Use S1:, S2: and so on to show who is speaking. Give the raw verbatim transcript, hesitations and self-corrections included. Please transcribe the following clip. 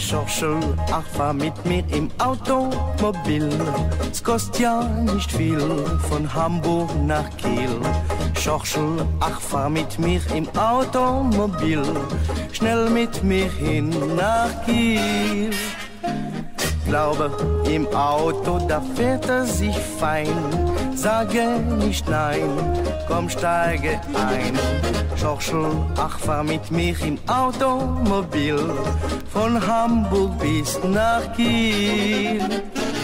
S1: Schorschel, ach fahr mit mir im Automobil. Es kostet ja nicht viel von Hamburg nach Kiel. Schorschel, ach fahr mit mir im Automobil. Schnell mit mir hin nach Kiel. Glaube, im Auto, da fährt er sich fein. Sage nicht nein, komm steige ein. Schorschel, ach fahr mit mir im Automobil. Von Hamburg bis nach Kiel.